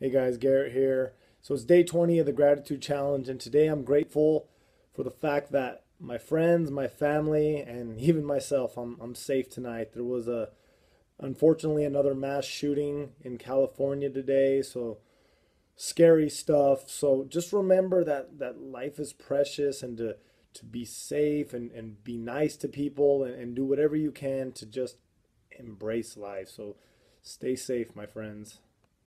Hey guys, Garrett here. So it's day 20 of the Gratitude Challenge, and today I'm grateful for the fact that my friends, my family, and even myself, I'm safe tonight. There was unfortunately another mass shooting in California today, so scary stuff. So just remember that life is precious, and to be safe and be nice to people, and do whatever you can to just embrace life. So stay safe, my friends.